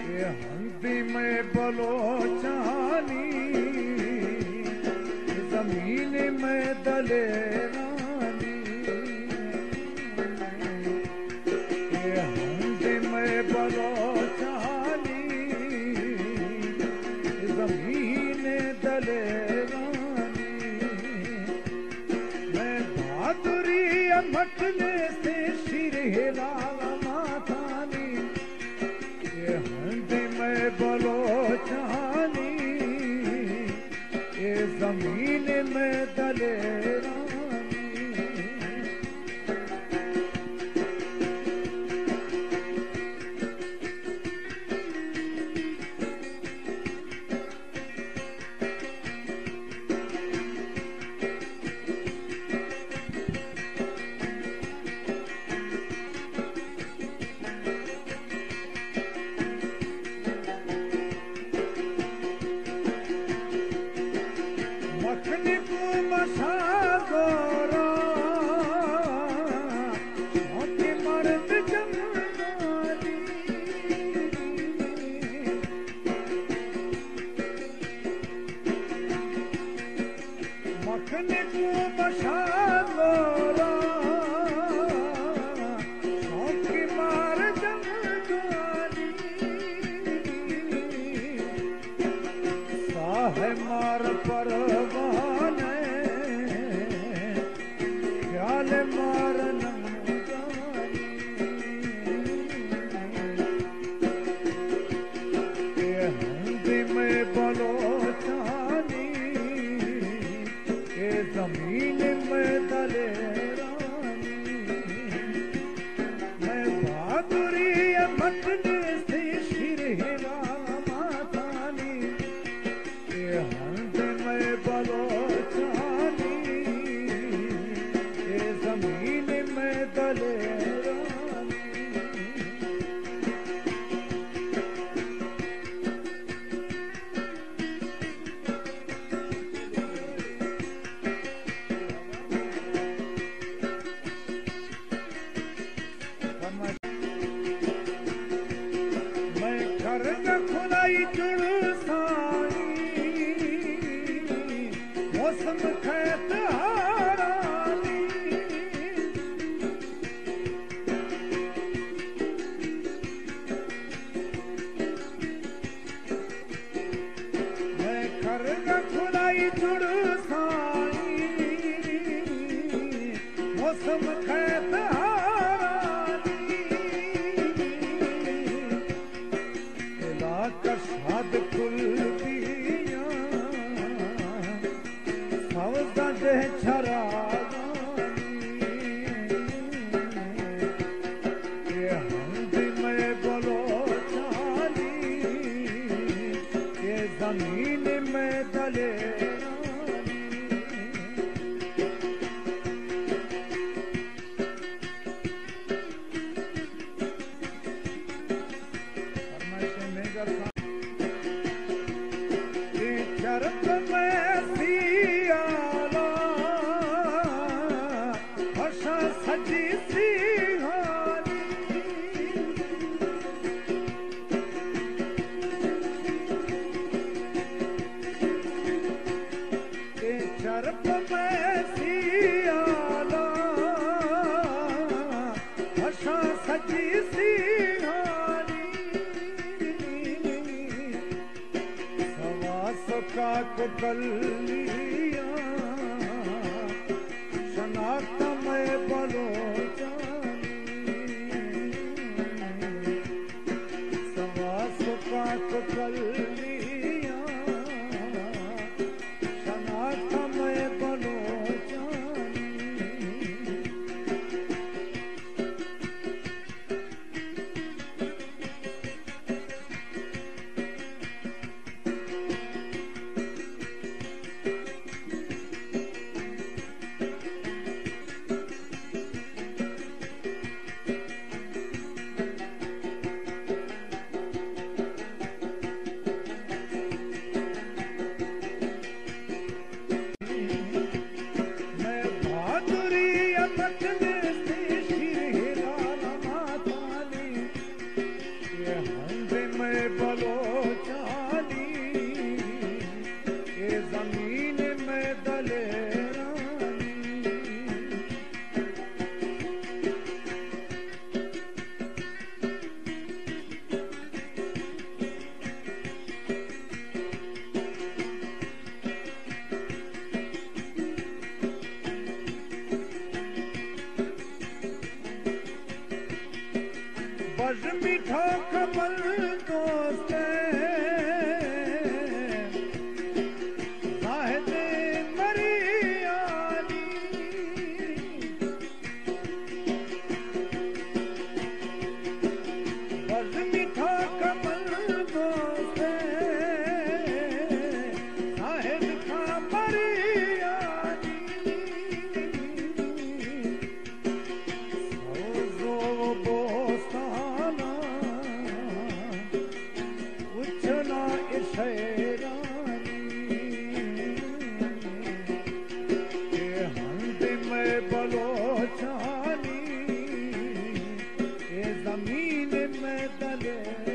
ये हंदी में बलोचानी, जमीन में दलेरानी। ये हंदी में बलोचानी, जमीन दलेरानी। मैं बहादुरी मटने से सिर हिलाला माथानी। ये हंदी में बलोचानी, ये जमीन में दलेरानी। मखनी को मसागोरा, मोती मर्द जमनानी। मखनी को मसागोरा, मोती मर्द जमनानी। साहे मार परवाने, ख्याल मार नंगानी। ये हंदी में बलोचानी, ये जमीन में दलेरानी। मैं बहादुरी मटने से सिर हिलाला माथानी। ये हंदी में बलोचानी, ये जमीन में दलेरानी। मैं घर न खुलाई जुड़ साई, मौसम खैत हारानी। मैं घर न खुलाई जुड़ साई, मौसम खैत हारानी। लाकर साध कुल दिया, सवदा दे छरागानी। ये हंदी में बलोचानी, ये जमीन में दलेरानी। चरत में सियाला, भाषा सजी सिंहानी। चरत में सियाला, भाषा सजी सिंहानी। काक कलिया, शनाख्त में बलोचानी। सवास काक कलिया, शनाख्त में बलोचानी। में बलोचानी ये जमीन में दलेरानी बज मीठा खबर दोस्त जाहिद मरियानी बज मीठा खबर दोस्त जाहिद का मरियानी सोजो बोस्ताना उछना इशरानी ये हंद में बलोचानी ये जमीन में दले